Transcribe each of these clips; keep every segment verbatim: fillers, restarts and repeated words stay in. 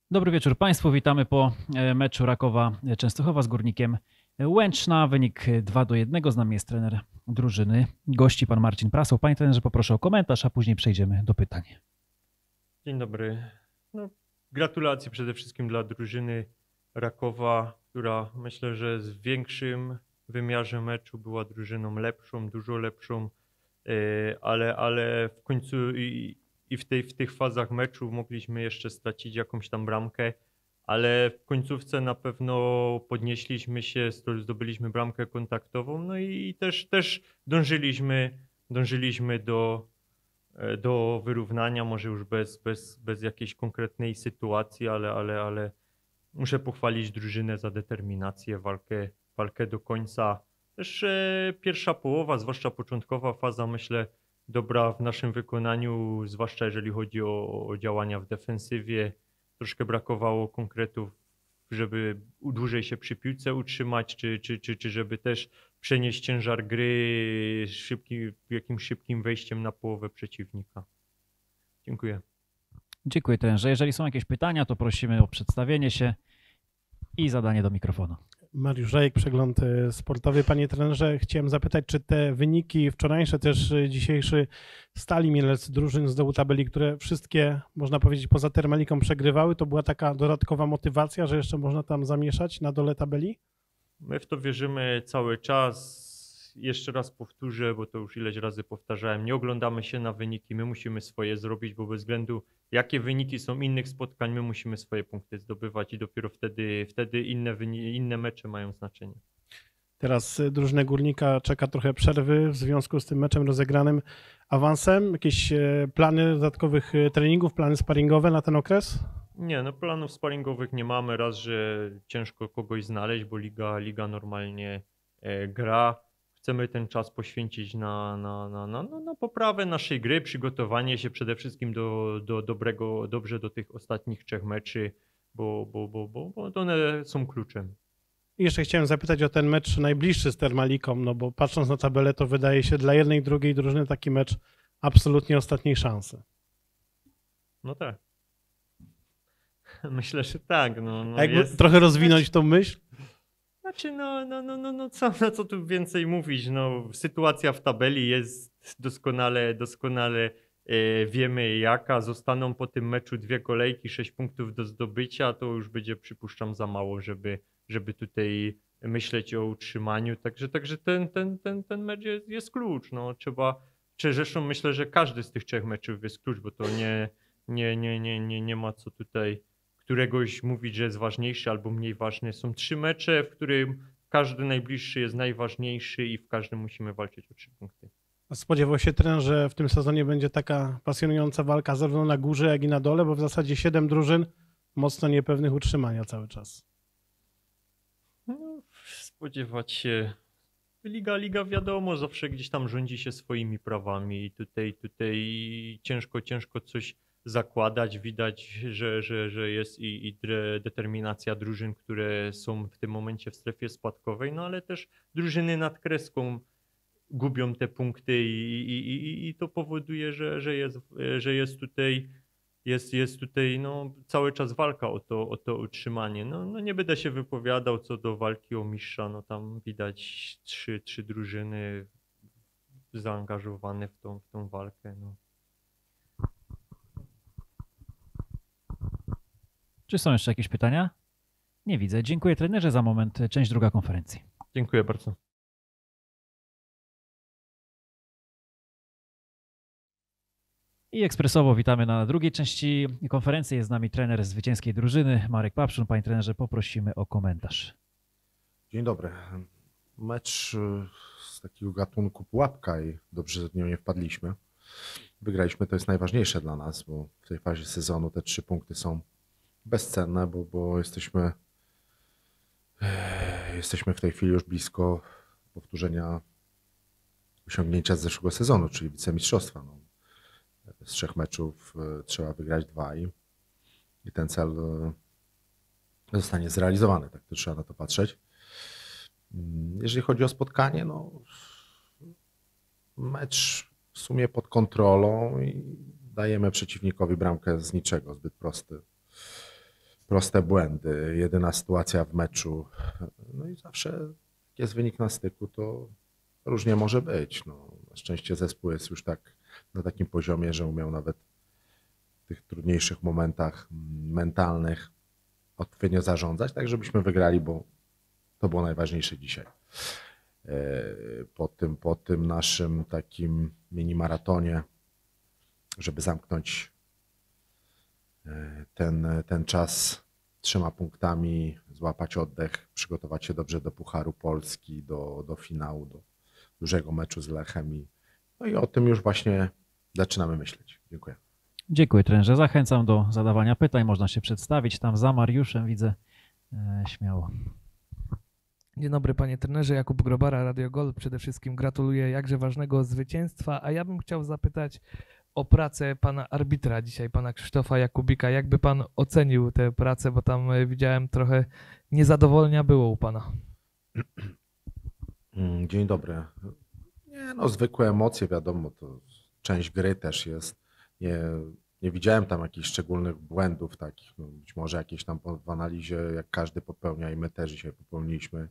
Dobry wieczór Państwu, witamy po e, meczu Rakowa Częstochowa z Górnikiem Łęczna. Wynik dwa do jednego, z nami jest trener drużyny. Gości pan Marcin Prasoł. Panie trenerze, poproszę o komentarz, a później przejdziemy do pytań. Dzień dobry. No, gratulacje przede wszystkim dla drużyny Rakowa, która myślę, że w większym wymiarze meczu była drużyną lepszą, dużo lepszą, e, ale, ale w końcu i, i w, tej, w tych fazach meczu mogliśmy jeszcze stracić jakąś tam bramkę, ale w końcówce na pewno podnieśliśmy się, zdobyliśmy bramkę kontaktową, no i też, też dążyliśmy, dążyliśmy do do wyrównania, może już bez, bez, bez jakiejś konkretnej sytuacji, ale, ale, ale muszę pochwalić drużynę za determinację, walkę, walkę do końca. Też e, pierwsza połowa, zwłaszcza początkowa faza, myślę, dobra w naszym wykonaniu, zwłaszcza jeżeli chodzi o, o działania w defensywie. Troszkę brakowało konkretów, żeby dłużej się przy piłce utrzymać, czy, czy, czy, czy żeby też przenieść ciężar gry szybki, jakimś szybkim wejściem na połowę przeciwnika. Dziękuję. Dziękuję trenerze. Jeżeli są jakieś pytania, to prosimy o przedstawienie się i zadanie do mikrofonu. Mariusz Rajek, Przegląd Sportowy. Panie trenerze, chciałem zapytać, czy te wyniki wczorajsze, też dzisiejszy Stali Mielec, drużyn z dołu tabeli, które wszystkie, można powiedzieć, poza Termaliką przegrywały, to była taka dodatkowa motywacja, że jeszcze można tam zamieszać na dole tabeli? My w to wierzymy cały czas. Jeszcze raz powtórzę, bo to już ileś razy powtarzałem, nie oglądamy się na wyniki, my musimy swoje zrobić, bo bez względu jakie wyniki są innych spotkań, my musimy swoje punkty zdobywać i dopiero wtedy, wtedy inne, inne mecze mają znaczenie. Teraz drużynę Górnika czeka trochę przerwy w związku z tym meczem rozegranym awansem. Jakieś plany dodatkowych treningów, plany sparingowe na ten okres? Nie, no planów sparingowych nie mamy. Raz, że ciężko kogoś znaleźć, bo liga, liga normalnie e, gra. Chcemy ten czas poświęcić na, na, na, na, na poprawę naszej gry, przygotowanie się przede wszystkim do, do dobrego, dobrze do tych ostatnich trzech meczy, bo, bo, bo, bo, bo one są kluczem. I jeszcze chciałem zapytać o ten mecz najbliższy z Termaliką, no bo patrząc na tabelę, to wydaje się dla jednej i drugiej drużyny taki mecz absolutnie ostatniej szansy. No tak. Myślę, że tak. No, no jakby jest... trochę rozwinąć tą myśl? Znaczy, no, no, no, no, no co, no co tu więcej mówić, no sytuacja w tabeli jest doskonale, doskonale e, wiemy jaka, zostaną po tym meczu dwie kolejki, sześć punktów do zdobycia, to już będzie, przypuszczam, za mało, żeby, żeby tutaj myśleć o utrzymaniu, także, także ten, ten, ten, ten mecz jest, jest klucz, no trzeba, czy zresztą myślę, że każdy z tych trzech meczów jest klucz, bo to nie, nie, nie, nie, nie, nie ma co tutaj któregoś mówić, że jest ważniejszy albo mniej ważny. Są trzy mecze, w którym każdy najbliższy jest najważniejszy i w każdym musimy walczyć o trzy punkty. A spodziewał się trener, że w tym sezonie będzie taka pasjonująca walka zarówno na górze, jak i na dole, bo w zasadzie siedem drużyn mocno niepewnych utrzymania cały czas. No, spodziewać się. Liga, liga wiadomo, zawsze gdzieś tam rządzi się swoimi prawami i tutaj, tutaj ciężko, ciężko coś zakładać. Widać, że, że, że jest i, i determinacja drużyn, które są w tym momencie w strefie spadkowej, no ale też drużyny nad kreską gubią te punkty i, i, i, i to powoduje, że, że, jest, że jest tutaj, jest, jest tutaj no, cały czas walka o to, o to utrzymanie. No, no nie będę się wypowiadał co do walki o mistrza, no tam widać trzy, trzy drużyny zaangażowane w tą, w tą walkę. No. Czy są jeszcze jakieś pytania? Nie widzę. Dziękuję trenerze za moment. Część druga konferencji. Dziękuję bardzo. I ekspresowo witamy na drugiej części konferencji. Jest z nami trener zwycięskiej drużyny, Marek Papszun. Panie trenerze, poprosimy o komentarz. Dzień dobry. Mecz z takiego gatunku pułapka i dobrze, że w nią nie wpadliśmy. Wygraliśmy, to jest najważniejsze dla nas, bo w tej fazie sezonu te trzy punkty są bezcenne, bo, bo jesteśmy, jesteśmy w tej chwili już blisko powtórzenia osiągnięcia z zeszłego sezonu, czyli wicemistrzostwa. No, z trzech meczów trzeba wygrać dwa i, i ten cel zostanie zrealizowany. Tak to trzeba na to patrzeć. Jeżeli chodzi o spotkanie, no mecz w sumie pod kontrolą i dajemy przeciwnikowi bramkę z niczego, zbyt prosty. proste błędy. Jedyna sytuacja w meczu. No i zawsze jak jest wynik na styku, to różnie może być. No, na szczęście zespół jest już tak na takim poziomie, że umiał nawet w tych trudniejszych momentach mentalnych odpowiednio zarządzać, tak żebyśmy wygrali, bo to było najważniejsze dzisiaj. Po tym, po tym naszym takim mini maratonie, żeby zamknąć ten, ten czas trzema punktami, złapać oddech, przygotować się dobrze do Pucharu Polski, do, do finału, do dużego meczu z Lechem. I, no i o tym już właśnie zaczynamy myśleć. Dziękuję. Dziękuję, trenerze. Zachęcam do zadawania pytań. Można się przedstawić. Tam za Mariuszem widzę. E, śmiało. Dzień dobry panie trenerze, Jakub Grobara, Radio Gol. Przede wszystkim gratuluję jakże ważnego zwycięstwa, a ja bym chciał zapytać o pracę pana arbitra dzisiaj, pana Krzysztofa Jakubika. Jakby pan ocenił tę pracę, bo tam widziałem trochę niezadowolenia było u pana. Dzień dobry. Nie, no zwykłe emocje, wiadomo, to część gry też jest. Nie, nie widziałem tam jakichś szczególnych błędów takich, no być może jakieś tam w analizie, jak każdy popełnia i my też dzisiaj popełniliśmy,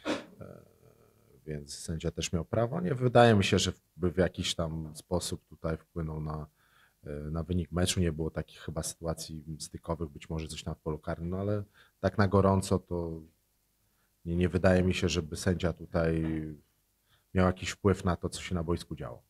więc sędzia też miał prawo. Nie wydaje mi się, że by w jakiś tam sposób tutaj wpłynął na, na wynik meczu. Nie było takich chyba sytuacji stykowych, być może coś tam w polu karnym, no ale tak na gorąco to nie, nie wydaje mi się, żeby sędzia tutaj miał jakiś wpływ na to, co się na boisku działo.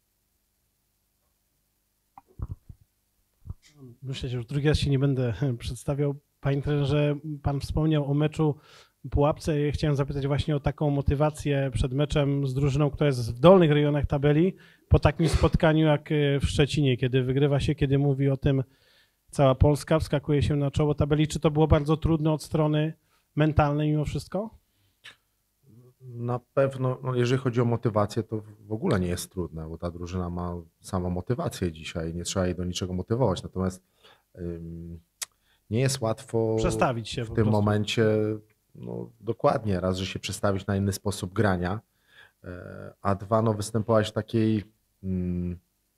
Myślę, że już drugi raz się nie będę przedstawiał. Panie trenerze, pan wspomniał o meczu w Pułapce. Ja chciałem zapytać właśnie o taką motywację przed meczem z drużyną, która jest w dolnych rejonach tabeli, po takim spotkaniu jak w Szczecinie, kiedy wygrywa się, kiedy mówi o tym cała Polska, wskakuje się na czoło tabeli. Czy to było bardzo trudne od strony mentalnej mimo wszystko? Na pewno, no jeżeli chodzi o motywację, to w ogóle nie jest trudne, bo ta drużyna ma samą motywację dzisiaj, nie trzeba jej do niczego motywować, natomiast ym, nie jest łatwo przestawić się w po tym prostu. momencie, no dokładnie, raz, że się przestawić na inny sposób grania, a dwa, no występować w takiej ym,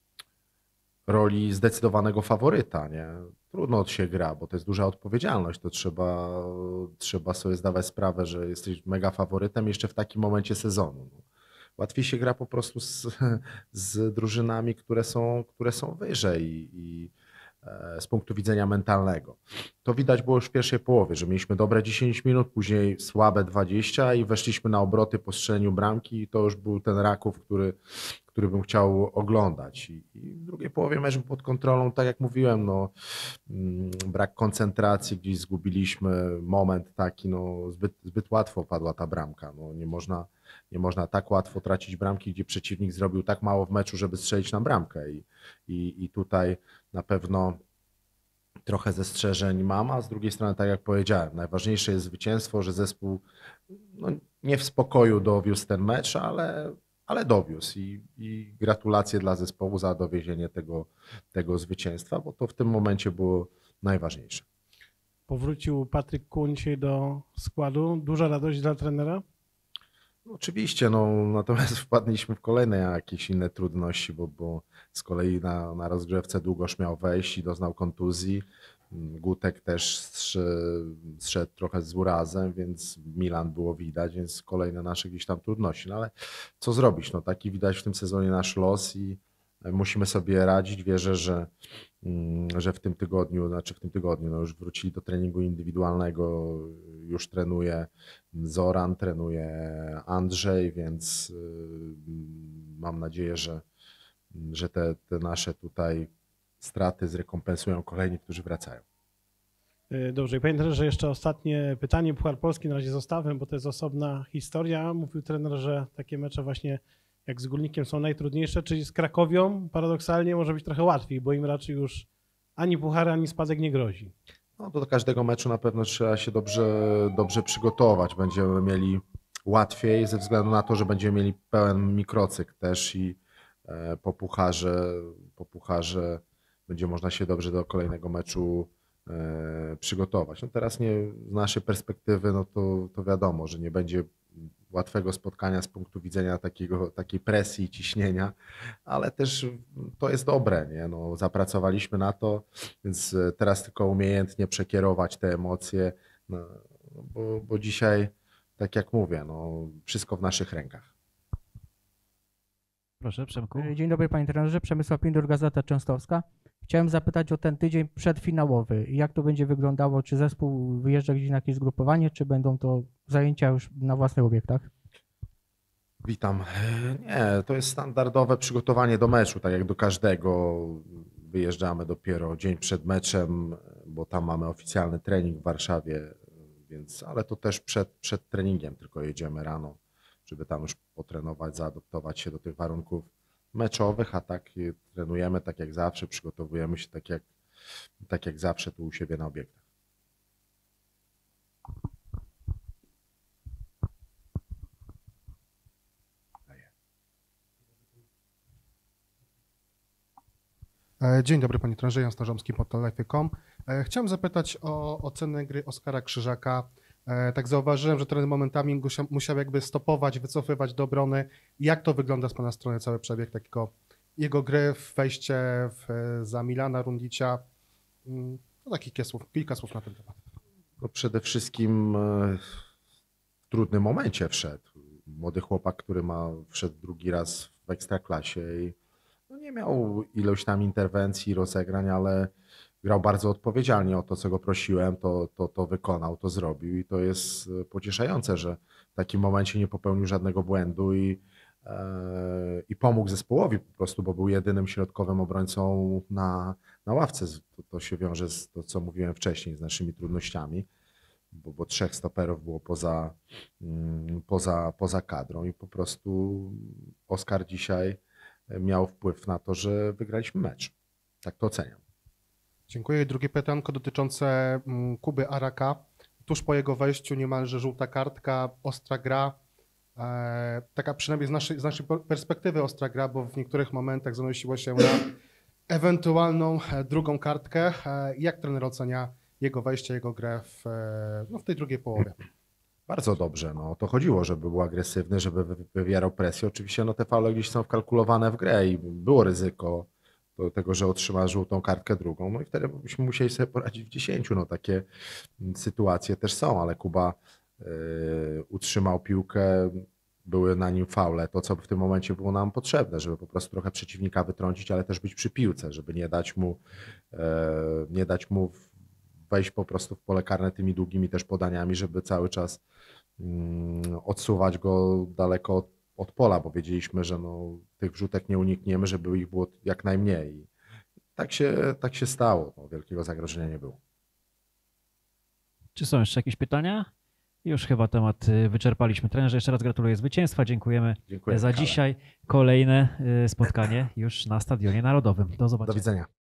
roli zdecydowanego faworyta, nie? Trudno od się gra, bo to jest duża odpowiedzialność, to trzeba, trzeba sobie zdawać sprawę, że jesteś mega faworytem jeszcze w takim momencie sezonu. Łatwiej się gra po prostu z, z drużynami, które są, które są wyżej i, i z punktu widzenia mentalnego. To widać było już w pierwszej połowie, że mieliśmy dobre dziesięć minut, później słabe dwadzieścia i weszliśmy na obroty po strzeleniu bramki i to już był ten Raków, który, który bym chciał oglądać. I, i w drugiej połowie mecz był pod kontrolą, tak jak mówiłem, no, brak koncentracji, gdzieś zgubiliśmy moment taki, no, zbyt, zbyt łatwo padła ta bramka. No, nie można, nie można tak łatwo tracić bramki, gdzie przeciwnik zrobił tak mało w meczu, żeby strzelić na bramkę. I, i, i tutaj na pewno trochę zastrzeżeń mam, a z drugiej strony, tak jak powiedziałem, najważniejsze jest zwycięstwo, że zespół no, nie w spokoju dowiózł ten mecz, ale, ale dowiózł i, i gratulacje dla zespołu za dowiezienie tego, tego zwycięstwa, bo to w tym momencie było najważniejsze. Powrócił Patryk Kuhn dzisiaj do składu. Duża radość dla trenera? No, oczywiście, no, natomiast wpadliśmy w kolejne jakieś inne trudności, bo, bo z kolei na, na rozgrzewce Długosz miał wejść i doznał kontuzji. Gutek też zszedł trochę z urazem, więc Milan było widać, więc kolejne nasze gdzieś tam trudności. No ale co zrobić? No, taki widać w tym sezonie nasz los i musimy sobie radzić. Wierzę, że, że w tym tygodniu, znaczy w tym tygodniu no już wrócili do treningu indywidualnego, już trenuje Zoran, trenuje Andrzej, więc mam nadzieję, że, że te, te nasze tutaj straty zrekompensują kolejni, którzy wracają. Dobrze. I panie trenerze, jeszcze ostatnie pytanie. Puchar Polski na razie zostawiam, bo to jest osobna historia. Mówił trener, że takie mecze właśnie jak z Górnikiem są najtrudniejsze, czyli z Krakowią paradoksalnie może być trochę łatwiej, bo im raczej już ani puchar, ani spadek nie grozi. No to do każdego meczu na pewno trzeba się dobrze, dobrze przygotować. Będziemy mieli łatwiej ze względu na to, że będziemy mieli pełen mikrocykl też i po pucharze, po pucharze będzie można się dobrze do kolejnego meczu przygotować. No teraz nie, z naszej perspektywy no to, to wiadomo, że nie będzie łatwego spotkania z punktu widzenia takiego, takiej presji i ciśnienia, ale też to jest dobre, nie? No, zapracowaliśmy na to, więc teraz tylko umiejętnie przekierować te emocje, no, bo, bo dzisiaj, tak jak mówię, no, wszystko w naszych rękach. Proszę, Przemku. Dzień dobry panie trenerze, Przemysław Pindur, Gazeta Częstochowska. Chciałem zapytać o ten tydzień przedfinałowy. Jak to będzie wyglądało? Czy zespół wyjeżdża gdzieś na jakieś zgrupowanie, czy będą to zajęcia już na własnych obiektach? Witam. Nie, to jest standardowe przygotowanie do meczu, tak jak do każdego. Wyjeżdżamy dopiero dzień przed meczem, bo tam mamy oficjalny trening w Warszawie, więc, ale to też przed, przed treningiem tylko jedziemy rano, żeby tam już potrenować, zaadoptować się do tych warunków meczowych, a tak trenujemy tak jak zawsze, przygotowujemy się tak jak, tak jak zawsze tu u siebie na obiektach. Dzień dobry panie trenerze, Jan Starzomski, portal life kropka com. Chciałem zapytać o ocenę gry Oskara Krzyżaka. Tak zauważyłem, że trener momentami musiał, musiał jakby stopować, wycofywać do obrony. Jak to wygląda z pana strony cały przebieg takiego jego gry, wejście w, za Milana Rundicia? No takich kilka słów, kilka słów na ten temat. No przede wszystkim w trudnym momencie wszedł. Młody chłopak, który ma, wszedł drugi raz w Ekstraklasie i no nie miał ilość tam interwencji, rozegrań, ale grał bardzo odpowiedzialnie o to, co go prosiłem, to, to, to wykonał, to zrobił i to jest pocieszające, że w takim momencie nie popełnił żadnego błędu i, e, i pomógł zespołowi po prostu, bo był jedynym środkowym obrońcą na, na ławce. To, to się wiąże z to, co mówiłem wcześniej, z naszymi trudnościami, bo, bo trzech stoperów było poza, mm, poza, poza kadrą i po prostu Oskar dzisiaj miał wpływ na to, że wygraliśmy mecz. Tak to oceniam. Dziękuję. I drugie pytanko dotyczące Kuby Araka. Tuż po jego wejściu niemalże żółta kartka, ostra gra. E, taka przynajmniej z naszej, z naszej perspektywy ostra gra, bo w niektórych momentach zanosiło się na ewentualną drugą kartkę. E, jak trener ocenia jego wejście, jego grę w, no, w tej drugiej połowie? Bardzo dobrze. No, o to chodziło, żeby był agresywny, żeby wywierał presję. Oczywiście no, te faule gdzieś są wkalkulowane w grę i było ryzyko do tego, że otrzyma żółtą kartkę drugą. No i wtedy byśmy musieli sobie poradzić w dziesięciu. No, takie sytuacje też są, ale Kuba y, utrzymał piłkę, były na nim faule. To, co w tym momencie było nam potrzebne, żeby po prostu trochę przeciwnika wytrącić, ale też być przy piłce, żeby nie dać mu, y, nie dać mu wejść po prostu w pole karne tymi długimi też podaniami, żeby cały czas mm, odsuwać go daleko od, od pola, bo wiedzieliśmy, że no, tych wrzutek nie unikniemy, żeby ich było jak najmniej. I tak się, tak się stało. No, wielkiego zagrożenia nie było. Czy są jeszcze jakieś pytania? Już chyba temat wyczerpaliśmy. Trenerze, jeszcze raz gratuluję zwycięstwa. Dziękujemy Dziękuję, za Michale. dzisiaj. Kolejne spotkanie już na Stadionie Narodowym. Do zobaczenia. Do widzenia.